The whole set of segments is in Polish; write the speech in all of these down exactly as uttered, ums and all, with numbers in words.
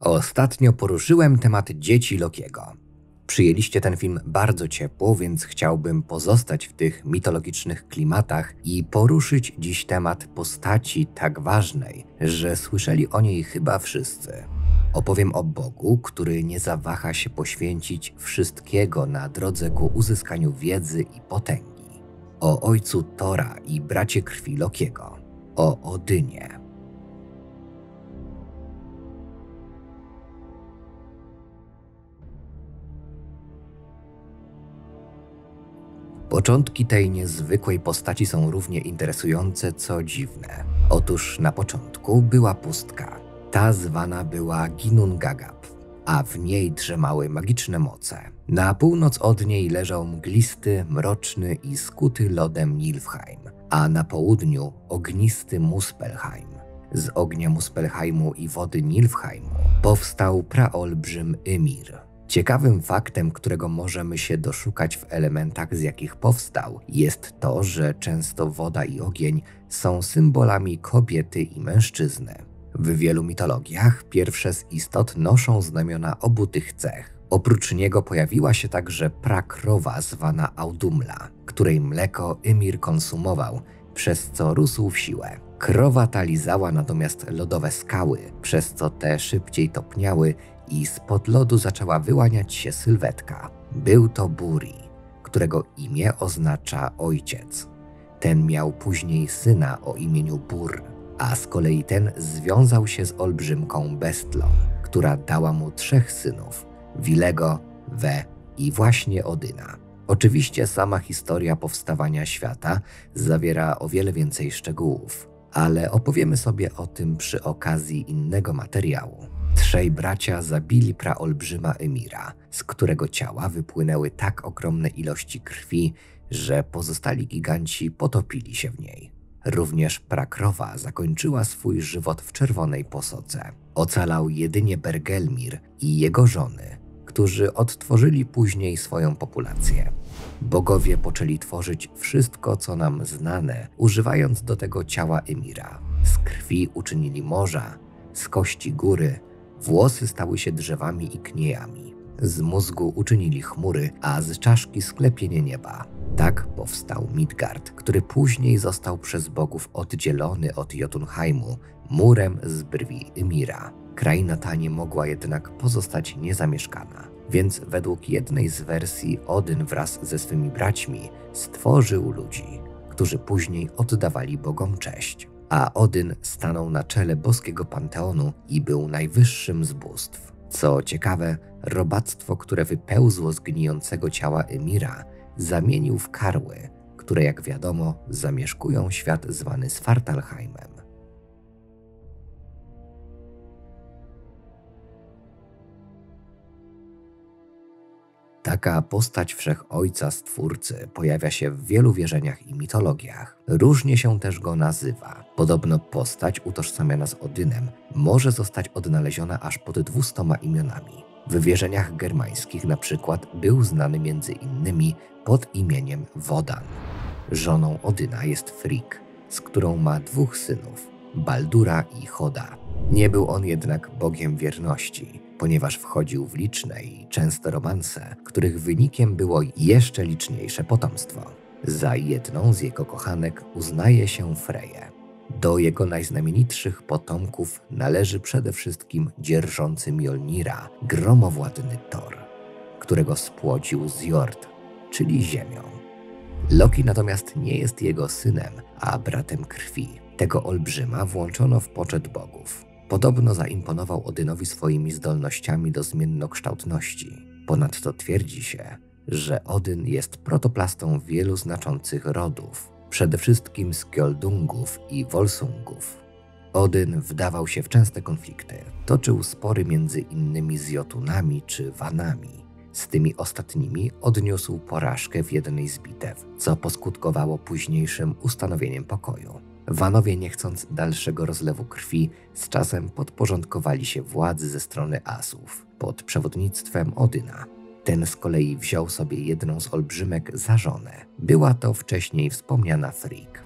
Ostatnio poruszyłem temat dzieci Lokiego. Przyjęliście ten film bardzo ciepło, więc chciałbym pozostać w tych mitologicznych klimatach i poruszyć dziś temat postaci tak ważnej, że słyszeli o niej chyba wszyscy. Opowiem o Bogu, który nie zawaha się poświęcić wszystkiego na drodze ku uzyskaniu wiedzy i potęgi. O ojcu Tora i bracie krwi Lokiego. O Odynie. Początki tej niezwykłej postaci są równie interesujące, co dziwne. Otóż na początku była pustka. Ta zwana była Ginnungagap, a w niej drzemały magiczne moce. Na północ od niej leżał mglisty, mroczny i skuty lodem Nilfheim, a na południu ognisty Muspelheim. Z ognia Muspelheimu i wody Nilfheimu powstał praolbrzym Ymir. Ciekawym faktem, którego możemy się doszukać w elementach, z jakich powstał, jest to, że często woda i ogień są symbolami kobiety i mężczyzny. W wielu mitologiach pierwsze z istot noszą znamiona obu tych cech. Oprócz niego pojawiła się także prakrowa zwana Audumla, której mleko Ymir konsumował, przez co rósł w siłę. Krowa ta lizała natomiast lodowe skały, przez co te szybciej topniały i spod lodu zaczęła wyłaniać się sylwetka. Był to Buri, którego imię oznacza ojciec. Ten miał później syna o imieniu Bur, a z kolei ten związał się z olbrzymką Bestlą, która dała mu trzech synów: Wilego, We i właśnie Odyna. Oczywiście sama historia powstawania świata zawiera o wiele więcej szczegółów, ale opowiemy sobie o tym przy okazji innego materiału. Trzej bracia zabili praolbrzyma Ymira, z którego ciała wypłynęły tak ogromne ilości krwi, że pozostali giganci potopili się w niej. Również prakrowa zakończyła swój żywot w czerwonej posodze. Ocalał jedynie Bergelmir i jego żony, którzy odtworzyli później swoją populację. Bogowie poczęli tworzyć wszystko, co nam znane, używając do tego ciała Ymira. Z krwi uczynili morza, z kości góry, włosy stały się drzewami i kniejami. Z mózgu uczynili chmury, a z czaszki sklepienie nieba. Tak powstał Midgard, który później został przez bogów oddzielony od Jotunheimu murem z brwi Ymira. Kraina ta nie mogła jednak pozostać niezamieszkana, więc według jednej z wersji Odyn wraz ze swymi braćmi stworzył ludzi, którzy później oddawali bogom cześć. A Odyn stanął na czele boskiego panteonu i był najwyższym z bóstw. Co ciekawe, robactwo, które wypełzło z gnijącego ciała Ymira, zamienił w karły, które jak wiadomo zamieszkują świat zwany Svartalheimem. Taka postać wszechojca stwórcy pojawia się w wielu wierzeniach i mitologiach. Różnie się też go nazywa. Podobno postać utożsamiana z Odynem może zostać odnaleziona aż pod dwustoma imionami. W wierzeniach germańskich na przykład był znany między innymi pod imieniem Wodan. Żoną Odyna jest Frigg, z którą ma dwóch synów, Baldura i Choda. Nie był on jednak bogiem wierności, ponieważ wchodził w liczne i częste romanse, których wynikiem było jeszcze liczniejsze potomstwo. Za jedną z jego kochanek uznaje się Freję. Do jego najznamienitszych potomków należy przede wszystkim dzierżący Mjolnira, gromowładny Thor, którego spłodził Zjord, czyli ziemią. Loki natomiast nie jest jego synem, a bratem krwi. Tego olbrzyma włączono w poczet bogów. Podobno zaimponował Odynowi swoimi zdolnościami do zmiennokształtności. Ponadto twierdzi się, że Odyn jest protoplastą wielu znaczących rodów, przede wszystkim Skjoldungów i Volsungów. Odyn wdawał się w częste konflikty. Toczył spory między innymi z Jotunami czy Vanami. Z tymi ostatnimi odniósł porażkę w jednej z bitew, co poskutkowało późniejszym ustanowieniem pokoju. Vanowie, nie chcąc dalszego rozlewu krwi, z czasem podporządkowali się władzy ze strony Asów pod przewodnictwem Odyna. Ten z kolei wziął sobie jedną z olbrzymek za żonę. Była to wcześniej wspomniana Frigg.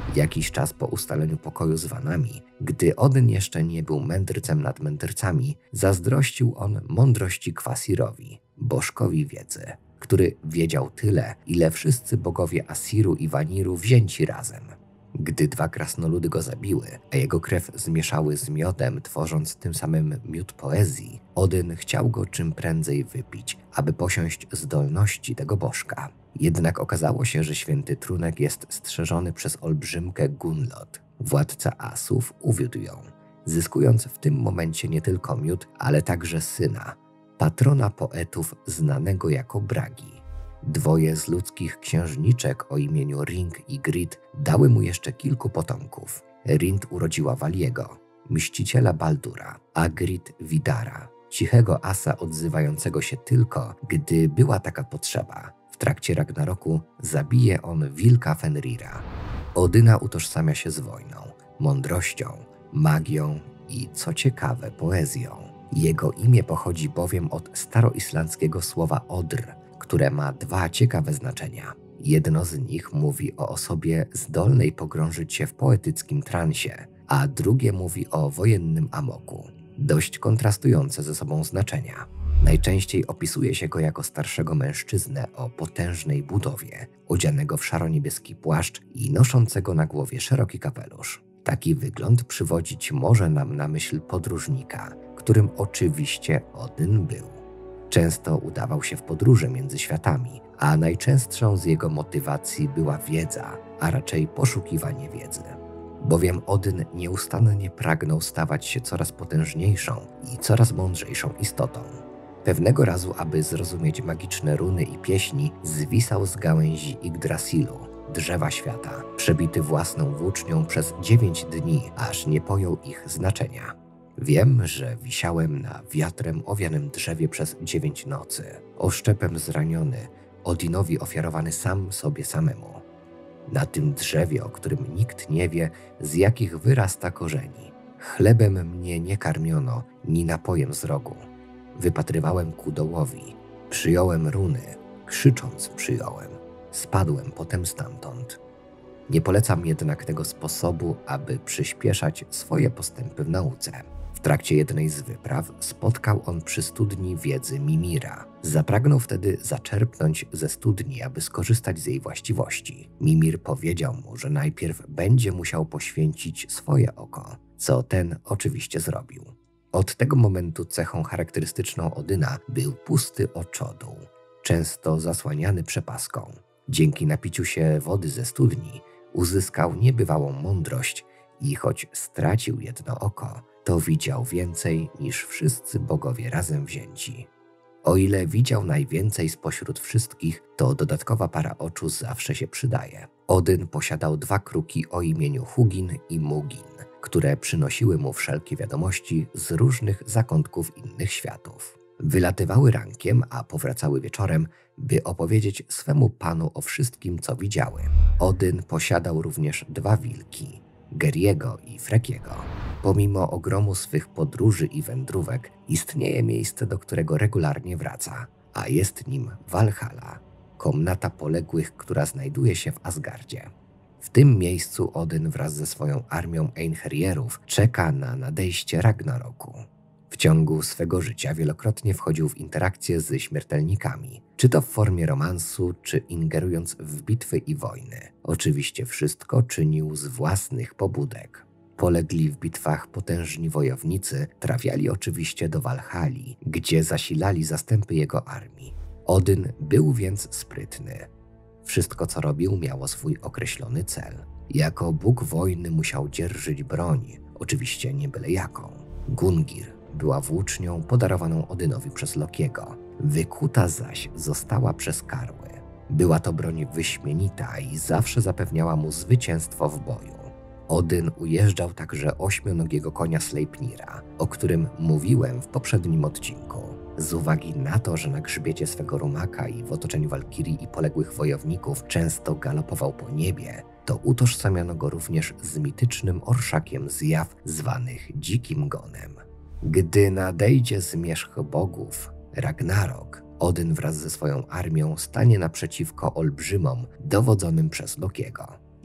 Jakiś czas po ustaleniu pokoju z Vanami, gdy Odyn jeszcze nie był mędrcem nad mędrcami, zazdrościł on mądrości Kwasirowi, bożkowi wiedzy, który wiedział tyle, ile wszyscy bogowie Asiru i Vaniru wzięci razem. Gdy dwa krasnoludy go zabiły, a jego krew zmieszały z miodem, tworząc tym samym miód poezji, Odyn chciał go czym prędzej wypić, aby posiąść zdolności tego bożka. Jednak okazało się, że święty trunek jest strzeżony przez olbrzymkę Gunlod. Władca Asów uwiódł ją, zyskując w tym momencie nie tylko miód, ale także syna, patrona poetów znanego jako Bragi. Dwoje z ludzkich księżniczek o imieniu Ring i Grid dały mu jeszcze kilku potomków. Rind urodziła Valiego, mściciela Baldura, a Grid Widara, cichego asa odzywającego się tylko, gdy była taka potrzeba. W trakcie Ragnaroku zabije on wilka Fenrira. Odyna utożsamia się z wojną, mądrością, magią i, co ciekawe, poezją. Jego imię pochodzi bowiem od staroislandzkiego słowa odr, które ma dwa ciekawe znaczenia. Jedno z nich mówi o osobie zdolnej pogrążyć się w poetyckim transie, a drugie mówi o wojennym amoku. Dość kontrastujące ze sobą znaczenia. Najczęściej opisuje się go jako starszego mężczyznę o potężnej budowie, odzianego w szaro-niebieski płaszcz i noszącego na głowie szeroki kapelusz. Taki wygląd przywodzić może nam na myśl podróżnika, którym oczywiście Odyn był. Często udawał się w podróże między światami, a najczęstszą z jego motywacji była wiedza, a raczej poszukiwanie wiedzy. Bowiem Odyn nieustannie pragnął stawać się coraz potężniejszą i coraz mądrzejszą istotą. Pewnego razu, aby zrozumieć magiczne runy i pieśni, zwisał z gałęzi Yggdrasilu, drzewa świata, przebity własną włócznią przez dziewięć dni, aż nie pojął ich znaczenia. Wiem, że wisiałem na wiatrem owianym drzewie przez dziewięć nocy, oszczepem zraniony, Odynowi ofiarowany sam sobie samemu. Na tym drzewie, o którym nikt nie wie, z jakich wyrasta korzeni. Chlebem mnie nie karmiono, ni napojem z rogu. Wypatrywałem ku dołowi, przyjąłem runy, krzycząc przyjąłem, spadłem potem stamtąd. Nie polecam jednak tego sposobu, aby przyspieszać swoje postępy w nauce. W trakcie jednej z wypraw spotkał on przy studni wiedzy Mimira. Zapragnął wtedy zaczerpnąć ze studni, aby skorzystać z jej właściwości. Mimir powiedział mu, że najpierw będzie musiał poświęcić swoje oko, co ten oczywiście zrobił. Od tego momentu cechą charakterystyczną Odyna był pusty oczodół, często zasłaniany przepaską. Dzięki napiciu się wody ze studni uzyskał niebywałą mądrość i choć stracił jedno oko, to widział więcej niż wszyscy bogowie razem wzięci. O ile widział najwięcej spośród wszystkich, to dodatkowa para oczu zawsze się przydaje. Odyn posiadał dwa kruki o imieniu Hugin i Mugin, które przynosiły mu wszelkie wiadomości z różnych zakątków innych światów. Wylatywały rankiem, a powracały wieczorem, by opowiedzieć swemu panu o wszystkim, co widziały. Odyn posiadał również dwa wilki, Geriego i Frekiego. Pomimo ogromu swych podróży i wędrówek, istnieje miejsce, do którego regularnie wraca, a jest nim Walhalla, komnata poległych, która znajduje się w Asgardzie. W tym miejscu Odyn wraz ze swoją armią Einherjerów czeka na nadejście Ragnaroku. W ciągu swego życia wielokrotnie wchodził w interakcje ze śmiertelnikami, czy to w formie romansu, czy ingerując w bitwy i wojny. Oczywiście wszystko czynił z własnych pobudek. Polegli w bitwach potężni wojownicy trafiali oczywiście do Walhalli, gdzie zasilali zastępy jego armii. Odyn był więc sprytny. Wszystko, co robił, miało swój określony cel. Jako bóg wojny musiał dzierżyć broń, oczywiście nie byle jaką. Gungir była włócznią podarowaną Odynowi przez Lokiego, wykuta zaś została przez karły. Była to broń wyśmienita i zawsze zapewniała mu zwycięstwo w boju. Odyn ujeżdżał także ośmionogiego konia Sleipnira, o którym mówiłem w poprzednim odcinku. Z uwagi na to, że na grzbiecie swego rumaka i w otoczeniu walkirii i poległych wojowników często galopował po niebie, to utożsamiano go również z mitycznym orszakiem zjaw zwanych Dzikim Gonem. Gdy nadejdzie zmierzch bogów, Ragnarok, Odyn wraz ze swoją armią stanie naprzeciwko olbrzymom dowodzonym przez Lokiego.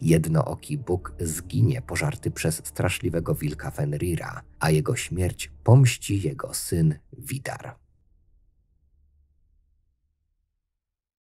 Jednooki Bóg zginie pożarty przez straszliwego wilka Fenrira, a jego śmierć pomści jego syn Vidar.